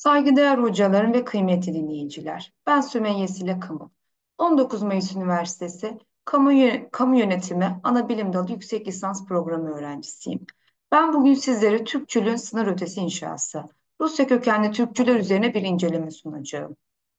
Saygıdeğer hocalarım ve kıymetli dinleyiciler. Ben Sümeyye Sile Kamu. 19 Mayıs Üniversitesi Kamu Yönetimi Anabilim Dalı Yüksek Lisans Programı öğrencisiyim. Ben bugün sizlere Türkçülüğün sınır ötesi inşası, Rusya kökenli Türkçüler üzerine bir inceleme sunacağım.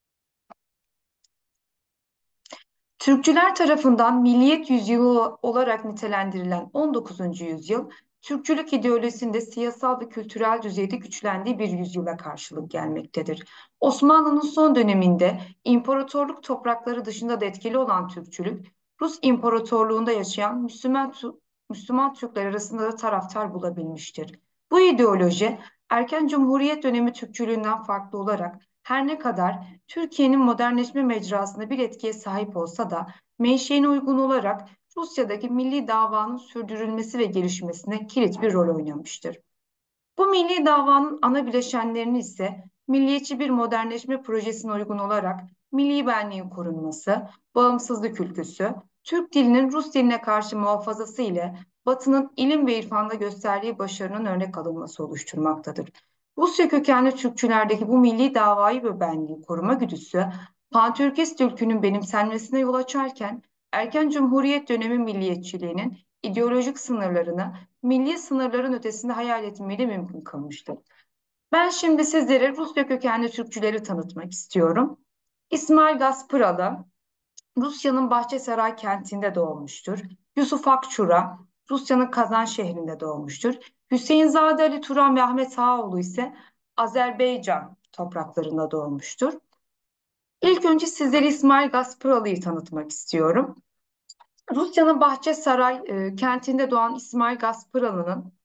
Türkçüler tarafından milliyet yüzyılı olarak nitelendirilen 19. yüzyıl, Türkçülük ideolojisinde siyasal ve kültürel düzeyde güçlendiği bir yüzyıla karşılık gelmektedir. Osmanlı'nın son döneminde imparatorluk toprakları dışında da etkili olan Türkçülük, Rus İmparatorluğu'nda yaşayan Müslüman Türkler arasında da taraftar bulabilmiştir. Bu ideoloji, erken Cumhuriyet dönemi Türkçülüğünden farklı olarak her ne kadar Türkiye'nin modernleşme mecrasında bir etkiye sahip olsa da menşeine uygun olarak Rusya'daki milli davanın sürdürülmesi ve gelişmesine kilit bir rol oynamıştır. Bu milli davanın ana bileşenlerini ise milliyetçi bir modernleşme projesine uygun olarak milli benliğin korunması, bağımsızlık ülküsü, Türk dilinin Rus diline karşı muhafazası ile Batı'nın ilim ve irfanda gösterdiği başarının örnek alınması oluşturmaktadır. Rusya kökenli Türkçülerdeki bu milli davayı ve benliği koruma güdüsü, Pantürkist ülkünün benimsenmesine yol açarken, erken Cumhuriyet dönemi milliyetçiliğinin ideolojik sınırlarını milli sınırların ötesinde hayal etmeyi de mümkün kılmıştır. Ben şimdi sizlere Rusya kökenli Türkçüleri tanıtmak istiyorum. İsmail Gaspıralı, Rusya'nın Bahçesaray kentinde doğmuştur. Yusuf Akçura, Rusya'nın Kazan şehrinde doğmuştur. Hüseyinzade Ali Turan ve Ahmet Ağaoğlu ise Azerbaycan topraklarında doğmuştur. İlk önce sizlere İsmail Gaspıralı'yı tanıtmak istiyorum. Rusya'nın Bahçesaray kentinde doğan İsmail Gaspıralı'nın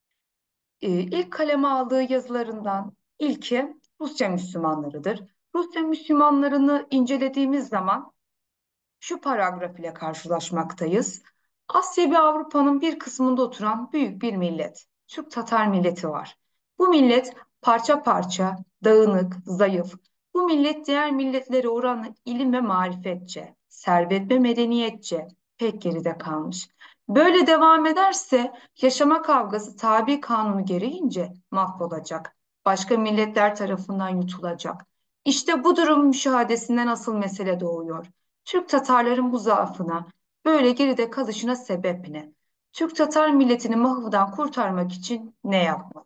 ilk kaleme aldığı yazılarından ilki Rusya Müslümanlarıdır. Rusya Müslümanlarını incelediğimiz zaman şu paragraf ile karşılaşmaktayız. Asya ve Avrupa'nın bir kısmında oturan büyük bir millet, Türk Tatar milleti var. Bu millet parça parça, dağınık, zayıf. Bu millet diğer milletlere oranla ilim ve marifetçe, servet ve medeniyetçe pek geride kalmış. Böyle devam ederse yaşama kavgası tabi kanunu gereğince mahvolacak. Başka milletler tarafından yutulacak. İşte bu durum müşahadesinden asıl mesele doğuyor. Türk Tatarların bu zaafına, böyle geride kalışına sebep ne? Türk Tatar milletini mahvdan kurtarmak için ne yapmalı?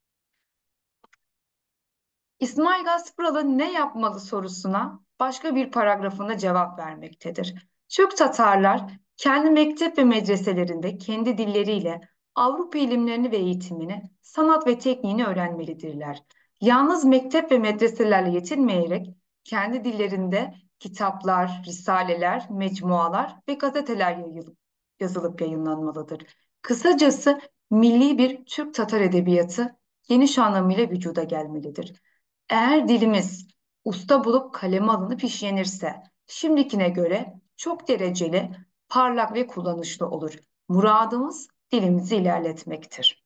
İsmail Gaspıralı ne yapmalı sorusuna başka bir paragrafında cevap vermektedir. Türk Tatarlar kendi mektep ve medreselerinde kendi dilleriyle Avrupa ilimlerini ve eğitimini, sanat ve tekniğini öğrenmelidirler. Yalnız mektep ve medreselerle yetinmeyerek kendi dillerinde kitaplar, risaleler, mecmualar ve gazeteler yazılıp yayınlanmalıdır. Kısacası milli bir Türk Tatar edebiyatı geniş anlamıyla vücuda gelmelidir. Eğer dilimiz usta bulup kaleme alınıp işlenirse, şimdikine göre çok dereceli, parlak ve kullanışlı olur. Muradımız dilimizi ilerletmektir.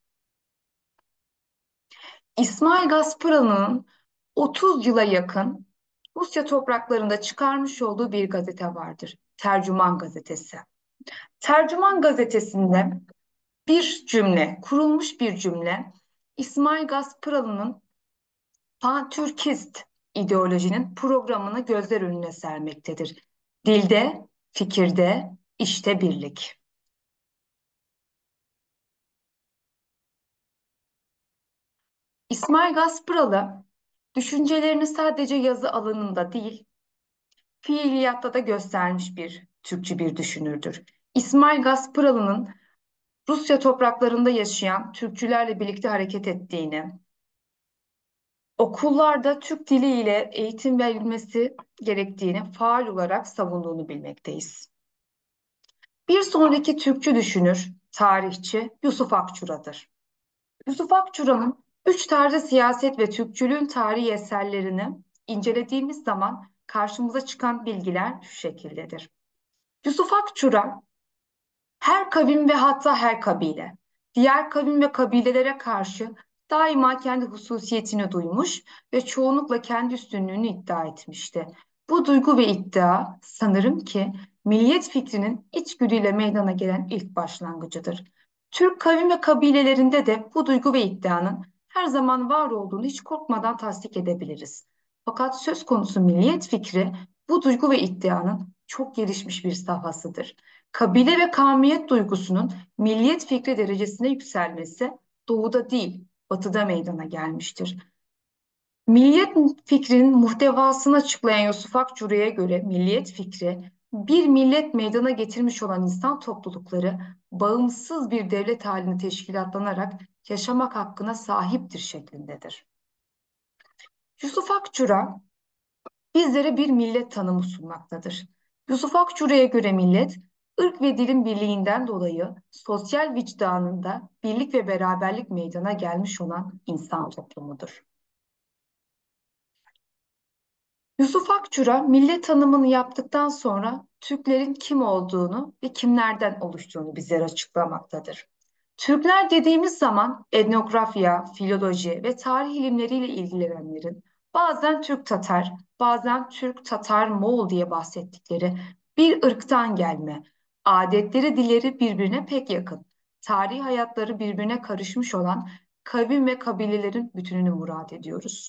İsmail Gasparalı'nın 30 yıla yakın Rusya topraklarında çıkarmış olduğu bir gazete vardır. Tercüman Gazetesi. Tercüman Gazetesi'nde bir cümle, kurulmuş bir cümle, İsmail Gasparalı'nın Pan-Türkist ideolojinin programını gözler önüne sermektedir. Dilde, fikirde, işte birlik. İsmail Gaspıralı, düşüncelerini sadece yazı alanında değil, fiiliyatta da göstermiş bir Türkçü bir düşünürdür. İsmail Gaspıralı'nın Rusya topraklarında yaşayan Türkçülerle birlikte hareket ettiğini, okullarda Türk diliyle eğitim verilmesi gerektiğini faal olarak savunduğunu bilmekteyiz. Bir sonraki Türkçü düşünür, tarihçi Yusuf Akçura'dır. Yusuf Akçura'nın üç tarzı siyaset ve Türkçülüğün tarihi eserlerini incelediğimiz zaman karşımıza çıkan bilgiler şu şekildedir. Yusuf Akçura her kavim ve hatta her kabile, diğer kavim ve kabilelere karşı daima kendi hususiyetini duymuş ve çoğunlukla kendi üstünlüğünü iddia etmişti. Bu duygu ve iddia sanırım ki milliyet fikrinin içgüdüyle meydana gelen ilk başlangıcıdır. Türk kavim ve kabilelerinde de bu duygu ve iddianın her zaman var olduğunu hiç korkmadan tasdik edebiliriz. Fakat söz konusu milliyet fikri bu duygu ve iddianın çok gelişmiş bir safhasıdır. Kabile ve kavmiyet duygusunun milliyet fikri derecesine yükselmesi doğuda değil, batıda meydana gelmiştir. Milliyet fikrinin muhtevasını açıklayan Yusuf Akçura'ya göre milliyet fikri, bir millet meydana getirmiş olan insan toplulukları bağımsız bir devlet halini teşkilatlanarak yaşamak hakkına sahiptir şeklindedir. Yusuf Akçura bizlere bir millet tanımı sunmaktadır. Yusuf Akçura'ya göre millet, ırk ve dilin birliğinden dolayı sosyal vicdanında birlik ve beraberlik meydana gelmiş olan insan toplumudur. Yusuf Akçura millet tanımını yaptıktan sonra Türklerin kim olduğunu ve kimlerden oluştuğunu bizlere açıklamaktadır. Türkler dediğimiz zaman etnografya, filoloji ve tarih ilimleriyle ilgilenenlerin bazen Türk Tatar, bazen Türk Tatar Moğol diye bahsettikleri bir ırktan gelme, adetleri, dilleri birbirine pek yakın, tarihi hayatları birbirine karışmış olan kavim ve kabilelerin bütününü murad ediyoruz.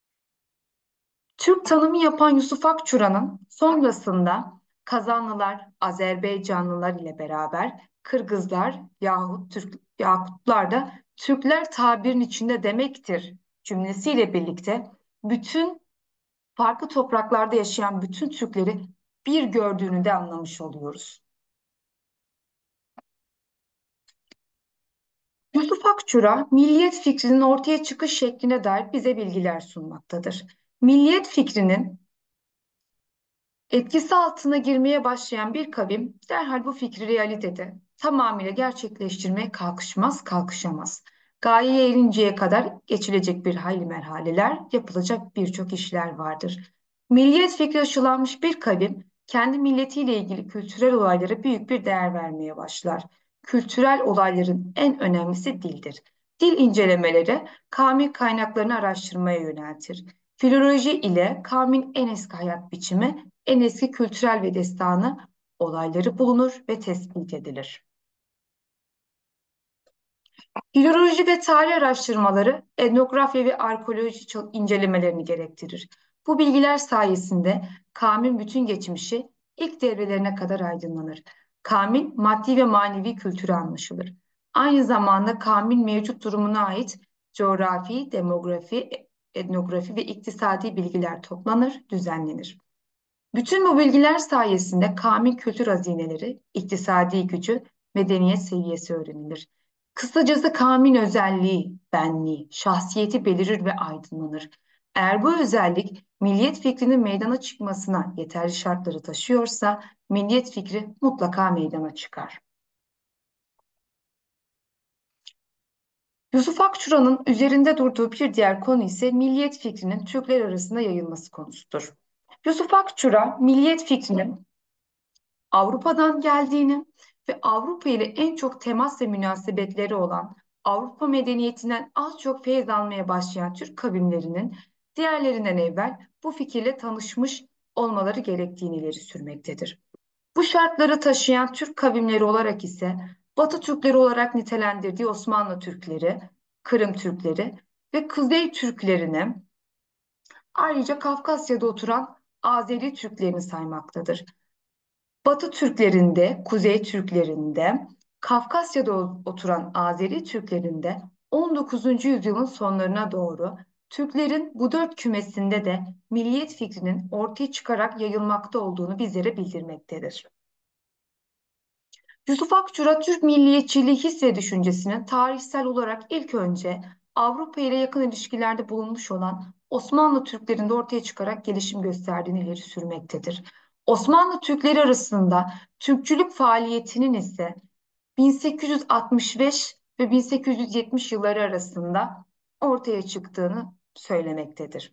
Türk tanımı yapan Yusuf Akçura'nın sonrasında Kazanlılar, Azerbaycanlılar ile beraber Kırgızlar yahut Yakutlar da Türkler tabirin içinde demektir cümlesiyle birlikte bütün farklı topraklarda yaşayan bütün Türkleri bir gördüğünü de anlamış oluyoruz. Yusuf Akçura, milliyet fikrinin ortaya çıkış şekline dair bize bilgiler sunmaktadır. Milliyet fikrinin etkisi altına girmeye başlayan bir kavim derhal bu fikri realitede tamamıyla gerçekleştirmeye kalkışamaz. Gayeye erinceye kadar geçilecek bir hayli merhaleler, yapılacak birçok işler vardır. Milliyet fikri aşılanmış bir kavim, kendi milletiyle ilgili kültürel olaylara büyük bir değer vermeye başlar. Kültürel olayların en önemlisi dildir. Dil incelemeleri, kavmi kaynaklarını araştırmaya yöneltir. Filoloji ile kavmin en eski hayat biçimi, en eski kültürel ve destanı olayları bulunur ve tespit edilir. Filoloji ve tarih araştırmaları etnografya ve arkeoloji incelemelerini gerektirir. Bu bilgiler sayesinde kavmin bütün geçmişi ilk devrelerine kadar aydınlanır. Kavmin maddi ve manevi kültürü anlaşılır. Aynı zamanda kavmin mevcut durumuna ait coğrafi, demografi, etnografi ve iktisadi bilgiler toplanır, düzenlenir. Bütün bu bilgiler sayesinde kavmin kültür hazineleri, iktisadi gücü, medeniyet seviyesi öğrenilir. Kısacası kavmin özelliği, benliği, şahsiyeti belirir ve aydınlanır. Eğer bu özellik milliyet fikrinin meydana çıkmasına yeterli şartları taşıyorsa, milliyet fikri mutlaka meydana çıkar. Yusuf Akçura'nın üzerinde durduğu bir diğer konu ise milliyet fikrinin Türkler arasında yayılması konusudur. Yusuf Akçura, milliyet fikrinin Avrupa'dan geldiğini ve Avrupa ile en çok temas ve münasebetleri olan Avrupa medeniyetinden az çok feyz almaya başlayan Türk kavimlerinin diğerlerinden evvel bu fikirle tanışmış olmaları gerektiğini ileri sürmektedir. Bu şartları taşıyan Türk kavimleri olarak ise Batı Türkleri olarak nitelendirdiği Osmanlı Türkleri, Kırım Türkleri ve Kuzey Türklerini ayrıca Kafkasya'da oturan Azeri Türklerini saymaktadır. Batı Türklerinde, Kuzey Türklerinde, Kafkasya'da oturan Azeri Türklerinde 19. yüzyılın sonlarına doğru Türklerin bu dört kümesinde de milliyet fikrinin ortaya çıkarak yayılmakta olduğunu bizlere bildirmektedir. Yusuf Akçura Türk milliyetçiliği his ve düşüncesinin tarihsel olarak ilk önce Avrupa ile yakın ilişkilerde bulunmuş olan Osmanlı Türklerinde ortaya çıkarak gelişim gösterdiğini ileri sürmektedir. Osmanlı Türkleri arasında Türkçülük faaliyetinin ise 1865 ve 1870 yılları arasında ortaya çıktığını söylemektedir.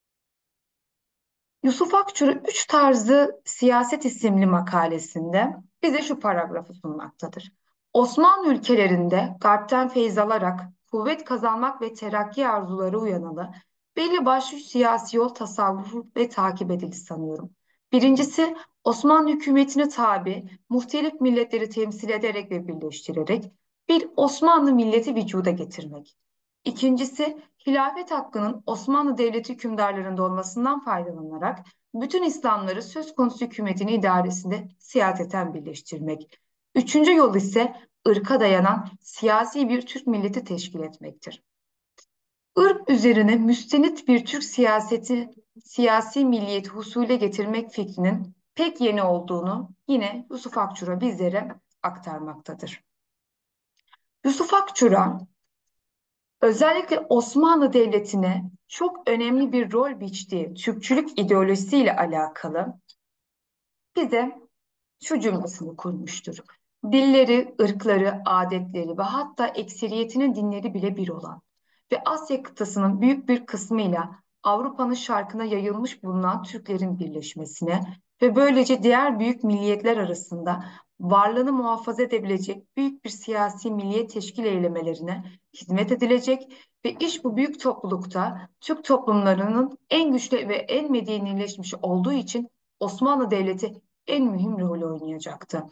Yusuf Akçura Üç Tarzı Siyaset isimli makalesinde bize şu paragrafı sunmaktadır. Osmanlı ülkelerinde Garp'ten feyz alarak kuvvet kazanmak ve terakki arzuları uyanalı belli başlı siyasi yol tasavvur ve takip edildi sanıyorum. Birincisi Osmanlı hükümetine tabi muhtelif milletleri temsil ederek ve birleştirerek bir Osmanlı milleti vücuda getirmek. İkincisi, hilafet hakkının Osmanlı Devleti hükümdarlarında olmasından faydalanarak bütün İslamları söz konusu hükümetin idaresinde siyaseten birleştirmek. Üçüncü yol ise ırka dayanan siyasi bir Türk milleti teşkil etmektir. Irk üzerine müstenit bir Türk siyaseti, siyasi milliyeti husule getirmek fikrinin pek yeni olduğunu yine Yusuf Akçura bizlere aktarmaktadır. Yusuf Akçura özellikle Osmanlı Devleti'ne çok önemli bir rol biçtiği Türkçülük ideolojisiyle alakalı bize şu cümlesini kurmuştur. Dilleri, ırkları, adetleri ve hatta ekseriyetinin dinleri bile bir olan ve Asya kıtasının büyük bir kısmıyla Avrupa'nın şarkına yayılmış bulunan Türklerin birleşmesine ve böylece diğer büyük milliyetler arasında varlığını muhafaza edebilecek büyük bir siyasi milliyet teşkil eylemelerine hizmet edilecek ve iş bu büyük toplulukta Türk toplumlarının en güçlü ve en medenileşmiş olduğu için Osmanlı Devleti en mühim rolü oynayacaktı.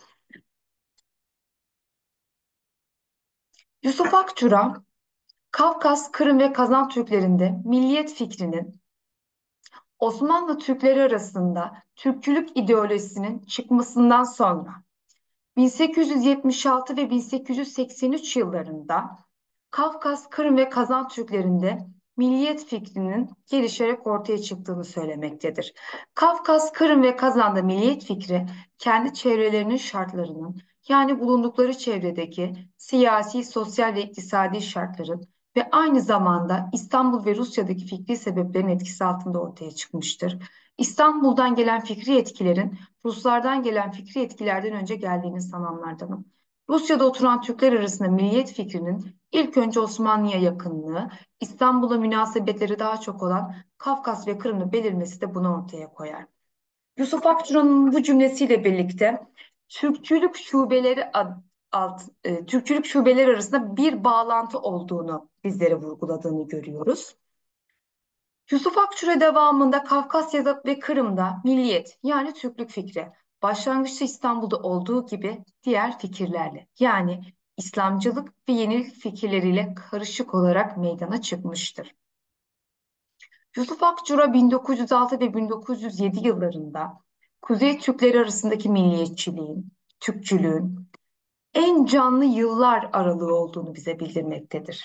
Yusuf Akçura, Kafkas, Kırım ve Kazan Türklerinde milliyet fikrinin Osmanlı Türkleri arasında Türkçülük ideolojisinin çıkmasından sonra 1876 ve 1883 yıllarında Kafkas, Kırım ve Kazan Türklerinde milliyet fikrinin gelişerek ortaya çıktığını söylemektedir. Kafkas, Kırım ve Kazan'da milliyet fikri kendi çevrelerinin şartlarının yani bulundukları çevredeki siyasi, sosyal ve iktisadi şartların ve aynı zamanda İstanbul ve Rusya'daki fikri sebeplerin etkisi altında ortaya çıkmıştır. İstanbul'dan gelen fikri etkilerin Ruslardan gelen fikri etkilerden önce geldiğini sananlardanım. Rusya'da oturan Türkler arasında milliyet fikrinin ilk önce Osmanlı'ya yakınlığı, İstanbul'a münasebetleri daha çok olan Kafkas ve Kırım'ın belirmesi de bunu ortaya koyar. Yusuf Akçura'nın bu cümlesiyle birlikte Türkçülük şubeleri Türkçülük şubeleri arasında bir bağlantı olduğunu bizlere vurguladığını görüyoruz. Yusuf Akçura devamında Kafkasya'da ve Kırım'da milliyet yani Türklük fikri başlangıçta İstanbul'da olduğu gibi diğer fikirlerle yani İslamcılık ve yenilik fikirleriyle karışık olarak meydana çıkmıştır. Yusuf Akçura 1906 ve 1907 yıllarında Kuzey Türkleri arasındaki milliyetçiliğin, Türkçülüğün en canlı yıllar aralığı olduğunu bize bildirmektedir.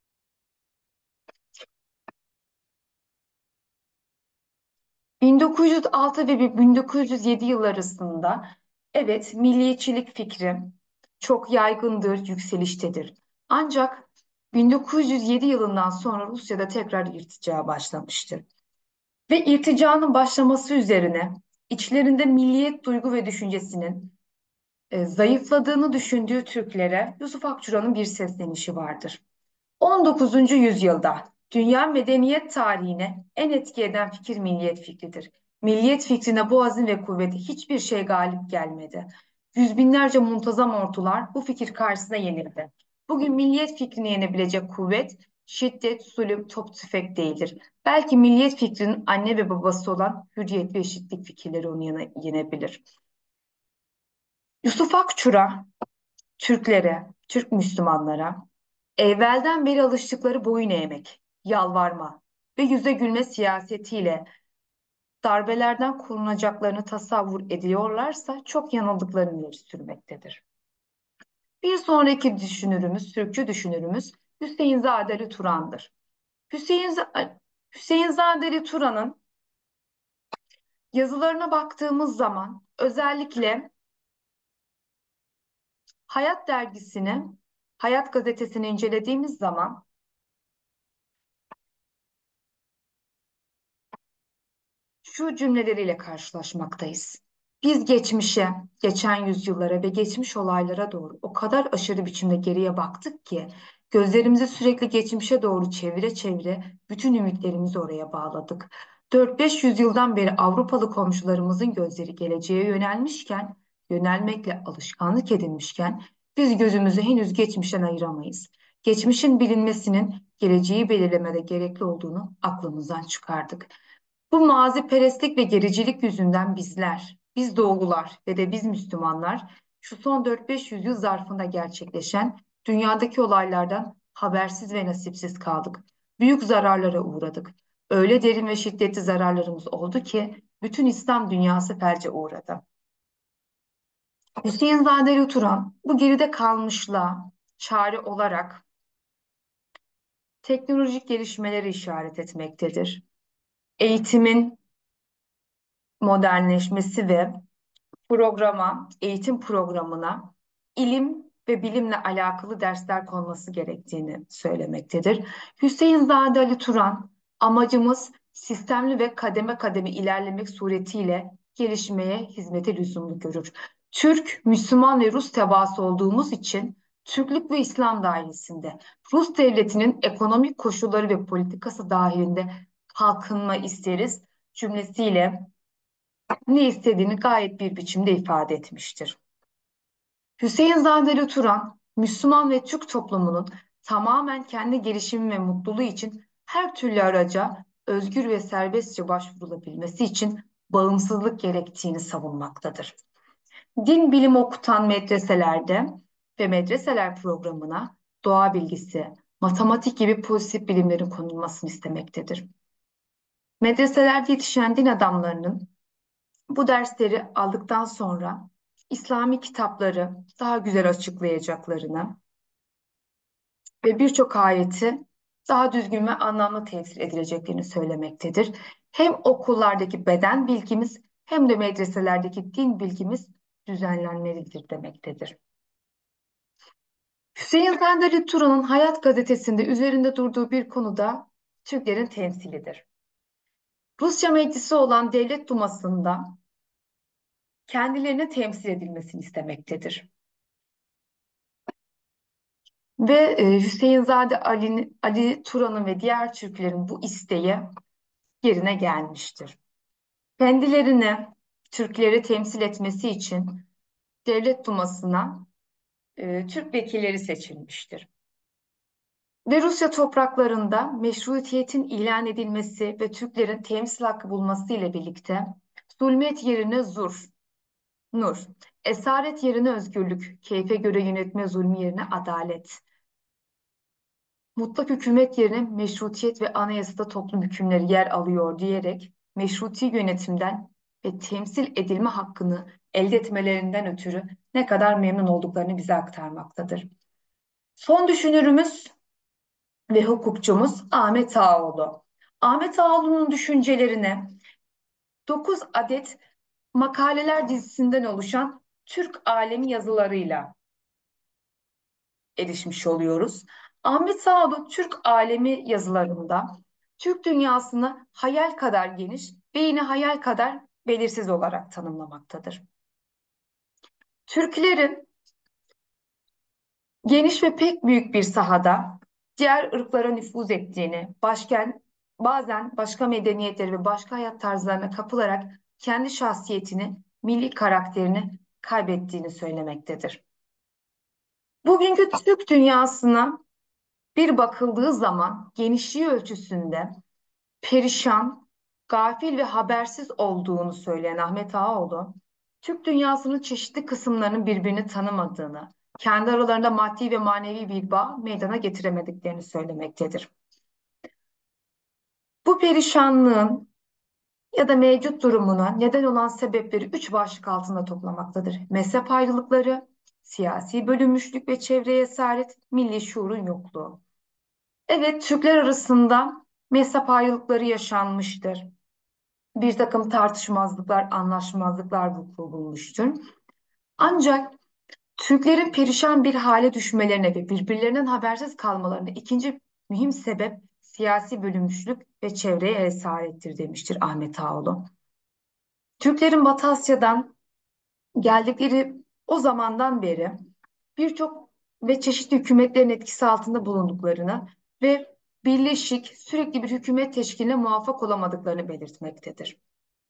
1906 ve 1907 yıl arasında evet milliyetçilik fikri çok yaygındır, yükseliştedir. Ancak 1907 yılından sonra Rusya'da tekrar irtica başlamıştır. Ve irticanın başlaması üzerine içlerinde milliyet duygu ve düşüncesinin zayıfladığını düşündüğü Türklere Yusuf Akçura'nın bir seslenişi vardır. 19. yüzyılda dünya medeniyet tarihine en etki eden fikir milliyet fikridir. Milliyet fikrine bu azim ve kuvveti hiçbir şey galip gelmedi. Yüz binlerce muntazam ordular bu fikir karşısında yenildi. Bugün milliyet fikrini yenebilecek kuvvet, şiddet, zulüm, top tüfek değildir. Belki milliyet fikrinin anne ve babası olan hürriyet ve eşitlik fikirleri onu yenebilir. Yusuf Akçura, Türklere, Türk Müslümanlara evvelden beri alıştıkları boyun eğmek, yalvarma ve yüze gülme siyasetiyle darbelerden korunacaklarını tasavvur ediyorlarsa çok yanıldıklarını ileri sürmektedir. Bir sonraki düşünürümüz, Türkçü düşünürümüz Hüseyin Zadeli Turan'dır. Hüseyin, Hüseyin Zadeli Turan'ın yazılarına baktığımız zaman özellikle Hayat dergisini, Hayat gazetesini incelediğimiz zaman şu cümleleriyle karşılaşmaktayız. Biz geçmişe, geçen yüzyıllara ve geçmiş olaylara doğru o kadar aşırı biçimde geriye baktık ki gözlerimizi sürekli geçmişe doğru çevire çevire bütün ümitlerimizi oraya bağladık. 4-5 yüzyıldan beri Avrupalı komşularımızın gözleri geleceğe yönelmişken, yönelmekle alışkanlık edinmişken biz gözümüzü henüz geçmişten ayıramayız. Geçmişin bilinmesinin geleceği belirlemede gerekli olduğunu aklımızdan çıkardık. Bu maziperestlik ve gericilik yüzünden bizler, biz doğulular ve de biz Müslümanlar şu son 4-5 yüzyıl zarfında gerçekleşen dünyadaki olaylardan habersiz ve nasipsiz kaldık. Büyük zararlara uğradık. Öyle derin ve şiddetli zararlarımız oldu ki bütün İslam dünyası felce uğradı. Hüseyin Zadeli Turan bu geride kalmışlığa çare olarak teknolojik gelişmeleri işaret etmektedir. Eğitimin modernleşmesi ve eğitim programına ilim ve bilimle alakalı dersler konması gerektiğini söylemektedir. Hüseyin Zade Ali Turan, amacımız sistemli ve kademe kademe ilerlemek suretiyle gelişmeye hizmete lüzumlu görür. Türk, Müslüman ve Rus tebaası olduğumuz için Türklük ve İslam dairesinde Rus devletinin ekonomik koşulları ve politikası dahilinde kalkınma isteriz cümlesiyle ne istediğini gayet bir biçimde ifade etmiştir. Hüseyin Zadeli Turan, Müslüman ve Türk toplumunun tamamen kendi gelişimi ve mutluluğu için her türlü araca özgür ve serbestçe başvurulabilmesi için bağımsızlık gerektiğini savunmaktadır. Din bilimi okutan medreselerde ve medreseler programına doğa bilgisi, matematik gibi pozitif bilimlerin konulmasını istemektedir. Medreselerde yetişen din adamlarının bu dersleri aldıktan sonra İslami kitapları daha güzel açıklayacaklarını ve birçok ayeti daha düzgün ve anlamlı tefsir edileceklerini söylemektedir. Hem okullardaki beden bilgimiz hem de medreselerdeki din bilgimiz düzenlenmelidir demektedir. Hüseyin Senderi Turan'ın Hayat gazetesinde üzerinde durduğu bir konu da Türklerin temsilidir. Rusya meclisi olan Devlet Duması'nda kendilerine temsil edilmesini istemektedir. Ve Hüseyinzade Ali Turan'ın ve diğer Türklerin bu isteği yerine gelmiştir. Kendilerini Türkleri temsil etmesi için Devlet Duması'na Türk vekilleri seçilmiştir. Ve Rusya topraklarında meşrutiyetin ilan edilmesi ve Türklerin temsil hakkı bulması ile birlikte zulmiyet yerine nur, esaret yerine özgürlük, keyfe göre yönetme zulmü yerine adalet, mutlak hükümet yerine meşrutiyet ve anayasada toplum hükümleri yer alıyor diyerek meşruti yönetimden ve temsil edilme hakkını elde etmelerinden ötürü ne kadar memnun olduklarını bize aktarmaktadır. Son düşünürümüz ve hukukçumuz Ahmet Ağaoğlu. Ahmet Ağaoğlu'nun düşüncelerine 9 adet makaleler dizisinden oluşan Türk alemi yazılarıyla erişmiş oluyoruz. Ahmet Sağol'un Türk alemi yazılarında Türk dünyasını hayal kadar geniş ve yine hayal kadar belirsiz olarak tanımlamaktadır. Türklerin geniş ve pek büyük bir sahada diğer ırklara nüfuz ettiğini, bazen başka medeniyetleri ve başka hayat tarzlarına kapılarak kendi şahsiyetini, milli karakterini kaybettiğini söylemektedir. Bugünkü Türk dünyasına bir bakıldığı zaman genişliği ölçüsünde perişan, gafil ve habersiz olduğunu söyleyen Ahmet Ağaoğlu, Türk dünyasının çeşitli kısımlarının birbirini tanımadığını, kendi aralarında maddi ve manevi bir bağ meydana getiremediklerini söylemektedir. Bu perişanlığın ya da mevcut durumuna neden olan sebepleri 3 başlık altında toplamaktadır. Mezhep ayrılıkları, siyasi bölünmüşlük ve çevreye esaret, milli şuurun yokluğu. Evet, Türkler arasında mezhep ayrılıkları yaşanmıştır. Bir takım tartışmazlıklar, anlaşmazlıklar vuku bulmuştur. Ancak Türklerin perişan bir hale düşmelerine ve birbirlerinden habersiz kalmalarına ikinci mühim sebep siyasi bölünmüşlük ve çevreye esarettir demiştir Ahmet Ağaoğlu. Türklerin Batı Asya'dan geldikleri o zamandan beri birçok ve çeşitli hükümetlerin etkisi altında bulunduklarını ve birleşik, sürekli bir hükümet teşkiline muvaffak olamadıklarını belirtmektedir.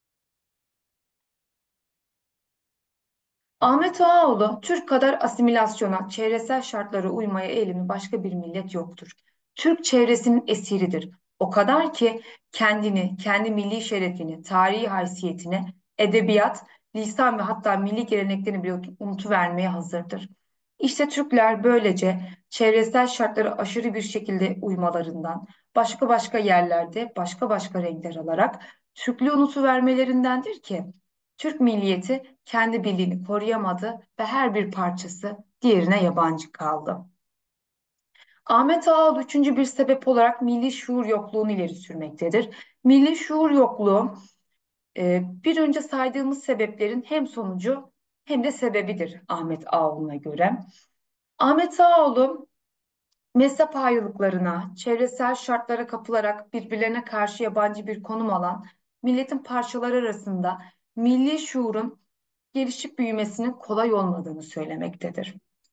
Ahmet Ağaoğlu, Türk kadar asimilasyona, çevresel şartlara uymaya eğilimli başka bir millet yoktur. Türk çevresinin esiridir. O kadar ki kendini, kendi milli şerefini, tarihi haysiyetini, edebiyat, lisan ve hatta milli geleneklerini bile unutuvermeye hazırdır. İşte Türkler böylece çevresel şartlara aşırı bir şekilde uymalarından, başka başka yerlerde başka başka renkler alarak Türklüğü unutuvermelerindendir ki Türk milliyeti kendi birliğini koruyamadı ve her bir parçası diğerine yabancı kaldı. Ahmet Ağaoğlu üçüncü bir sebep olarak milli şuur yokluğunu ileri sürmektedir. Milli şuur yokluğu bir önce saydığımız sebeplerin hem sonucu hem de sebebidir Ahmet Ağaoğlu'na göre. Ahmet Ağaoğlu mezhep ayrılıklarına, çevresel şartlara kapılarak birbirlerine karşı yabancı bir konum alan milletin parçaları arasında milli şuurun gelişip büyümesinin kolay olmadığını söylemektedir.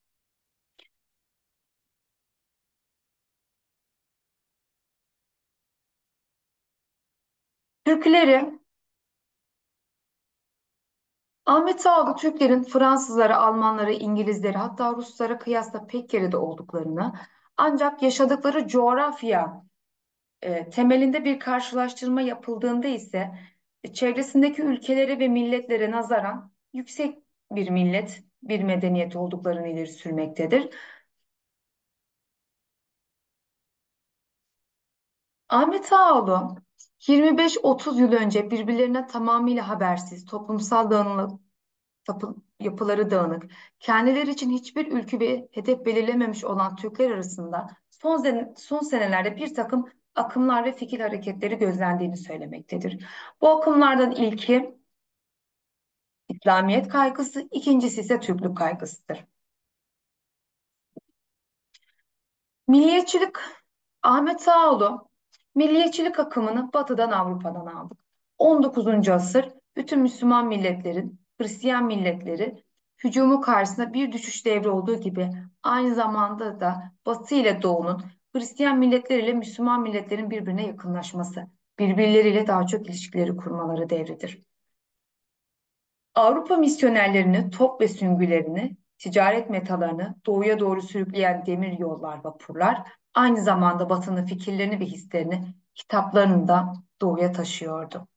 Türküleri Ahmet Ağalı Türklerin Fransızlara, Almanlara, İngilizlere hatta Ruslara kıyasla pek geride olduklarını ancak yaşadıkları coğrafya temelinde bir karşılaştırma yapıldığında ise çevresindeki ülkelere ve milletlere nazaran yüksek bir millet, bir medeniyet olduklarını ileri sürmektedir. Ahmet Ağaoğlu 25-30 yıl önce birbirlerine tamamıyla habersiz, toplumsal yapıları dağınık, kendileri için hiçbir ülke ve hedef belirlememiş olan Türkler arasında son senelerde bir takım akımlar ve fikir hareketleri gözlendiğini söylemektedir. Bu akımlardan ilki İslamiyet kaygısı, ikincisi ise Türklük kaygısıdır. Milliyetçilik Ahmet Ağaoğlu, milliyetçilik akımını Batı'dan Avrupa'dan aldık. 19. asır bütün Müslüman milletlerin, Hristiyan milletleri hücumu karşısında bir düşüş devri olduğu gibi aynı zamanda da Batı ile Doğu'nun Hristiyan milletleriyle Müslüman milletlerin birbirine yakınlaşması, birbirleriyle daha çok ilişkileri kurmaları devridir. Avrupa misyonerlerini, top ve süngülerini, ticaret metalarını doğuya doğru sürükleyen demir yollar, vapurlar aynı zamanda Batı'nın fikirlerini ve hislerini, kitaplarını da doğuya taşıyordu.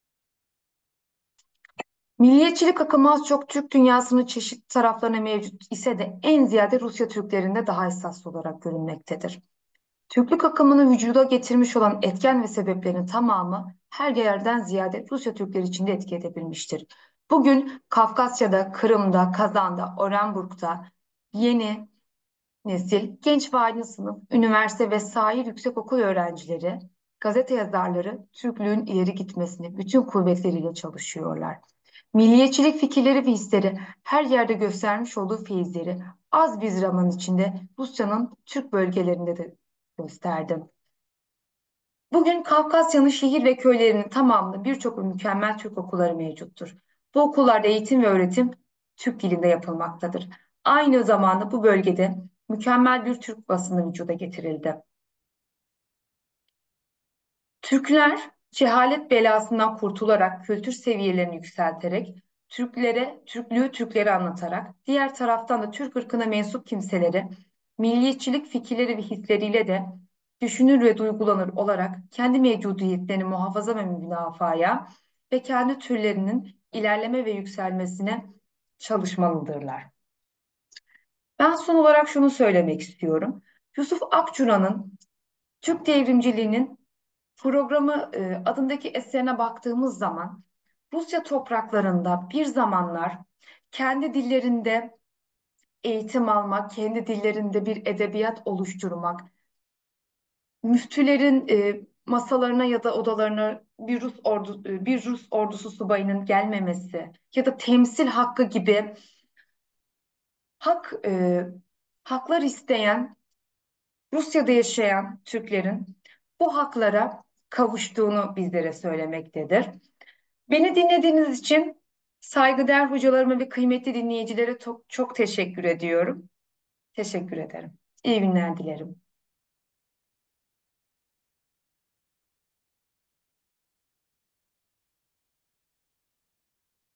Milliyetçilik akımı az çok Türk dünyasının çeşitli taraflarına mevcut ise de en ziyade Rusya Türklerinde daha esaslı olarak görünmektedir. Türklük akımını vücuda getirmiş olan etken ve sebeplerin tamamı her yerden ziyade Rusya Türkleri için de etki edebilmiştir. Bugün Kafkasya'da, Kırım'da, Kazan'da, Orenburg'da yeni nesil, genç ve aydın sınıf, üniversite ve sair yüksekokul öğrencileri, gazete yazarları Türklüğün ileri gitmesini bütün kuvvetleriyle çalışıyorlar. Milliyetçilik fikirleri ve hisleri her yerde göstermiş olduğu feyizleri az bir zaman içinde Rusya'nın Türk bölgelerinde de gösterdi. Bugün Kafkasya'nın şehir ve köylerinin tamamında birçok mükemmel Türk okulları mevcuttur. Bu okullarda eğitim ve öğretim Türk dilinde yapılmaktadır. Aynı zamanda bu bölgede mükemmel bir Türk basını vücuda getirildi. Türkler cehalet belasından kurtularak, kültür seviyelerini yükselterek, Türklüğü Türklere anlatarak, diğer taraftan da Türk ırkına mensup kimseleri, milliyetçilik fikirleri ve hisleriyle de düşünür ve duygulanır olarak kendi mevcudiyetlerini muhafaza ve müdafaya ve kendi türlerinin ilerleme ve yükselmesine çalışmalıdırlar. Ben son olarak şunu söylemek istiyorum. Yusuf Akçura'nın Türk devrimciliğinin programı adındaki eserine baktığımız zaman Rusya topraklarında bir zamanlar kendi dillerinde eğitim almak, kendi dillerinde bir edebiyat oluşturmak, müftülerin masalarına ya da odalarına bir Rus ordusu subayının gelmemesi ya da temsil hakkı gibi hak haklar isteyen Rusya'da yaşayan Türklerin bu haklara kavuştuğunu bizlere söylemektedir. Beni dinlediğiniz için saygıdeğer hocalarıma ve kıymetli dinleyicilere çok, çok teşekkür ediyorum. Teşekkür ederim. İyi günler dilerim.